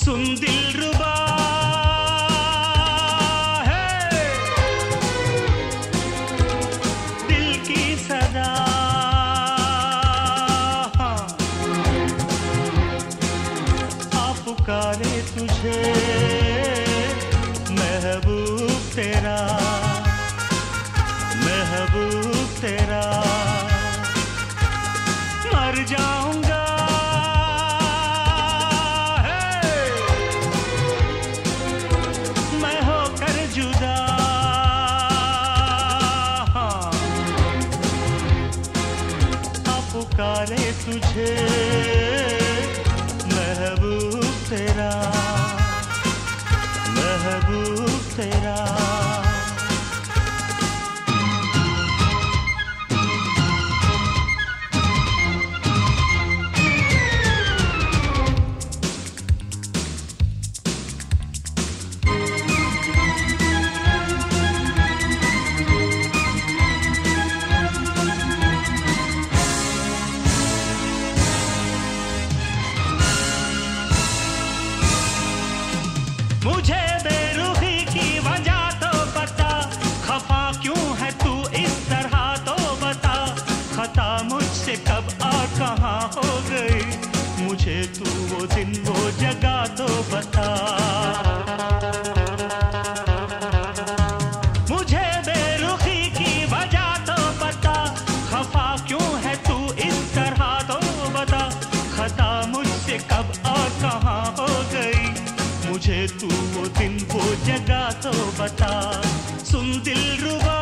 सुन दिलरुबा है दिल की सदा, आ पुकारे तुझे महबूब तेरा, महबूब तेरा। मर जाऊंगा मैं होकर जुदा, आ पुकारे तुझे महबूब तेरा, महबूब तेरा। मुझे बेरुखी की वजह तो बता, खफा क्यों है तू इस तरह तो बता। खता मुझसे कब आ कहाँ हो गई, मुझे तू वो दिन वो जगह तो बता। मुझे बेरुखी की वजह तो बता, खफा क्यों है तू इस तरह तो बता। खता मुझसे कब आ कहाँ हो गई, मुझे तू वो दिन वो जगह तो बता। सुन दिलरुबा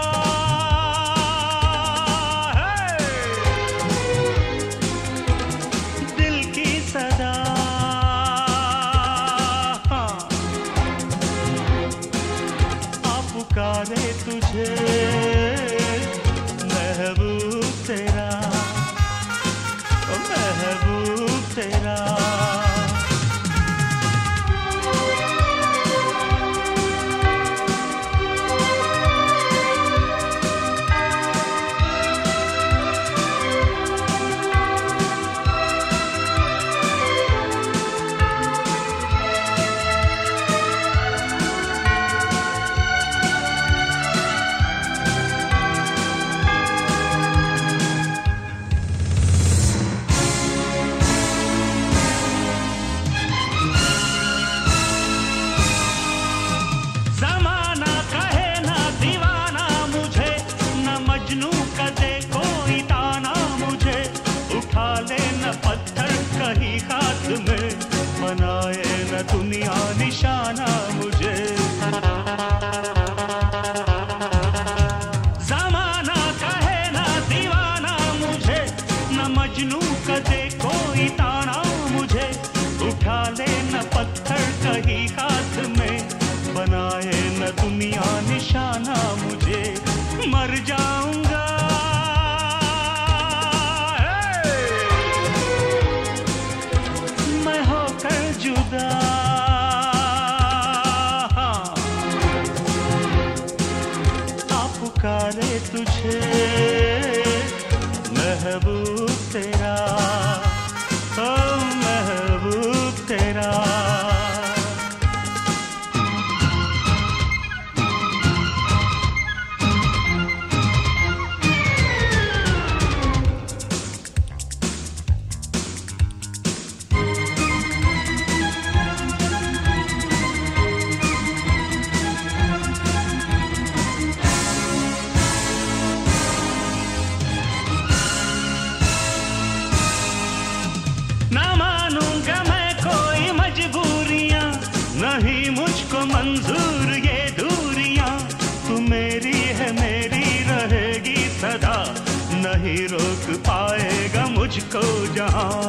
है दिल की सदा, आ पुकारे तुझे महबूब तेरा, महबूब तेरा। कहीं हाथ में बनाए न दुनिया निशाना मुझे। ज़माना कहे ना दीवाना मुझे, न मजनू का दे कोई ताना मुझे। उठा ले न पत्थर कहीं हाथ में बनाए न दुनिया निशाना मुझे। मर जाऊंगा जुदा, आ पुकारे तुझे महबूब तेरा, ओ महबूब तेरा। नहीं मुझको मंजूर ये दूरियां, तू मेरी है मेरी रहेगी सदा। नहीं रोक पाएगा मुझको जहां,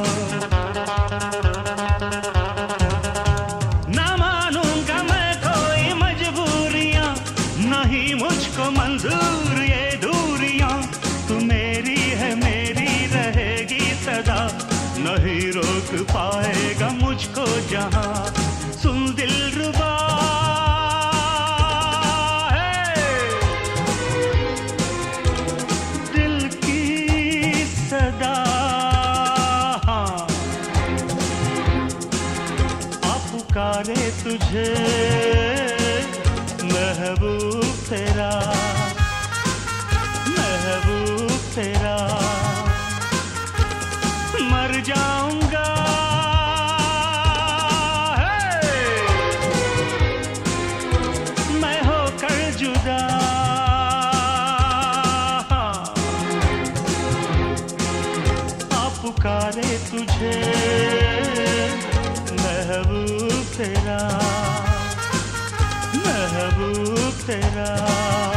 ना मानूंगा मैं कोई मजबूरियां। नहीं मुझको मंजूर ये दूरियां, तू मेरी है मेरी रहेगी सदा। नहीं रोक पाएगा मुझको जहां। सुन दिलरुबा है दिल की सदा, आ पुकारे तुझे महबूब तेरा, महबूब तेरा। मर जाऊंगा मैं होकर जुदा, पुकारे तुझे महबूब तेरा, महबूब तेरा।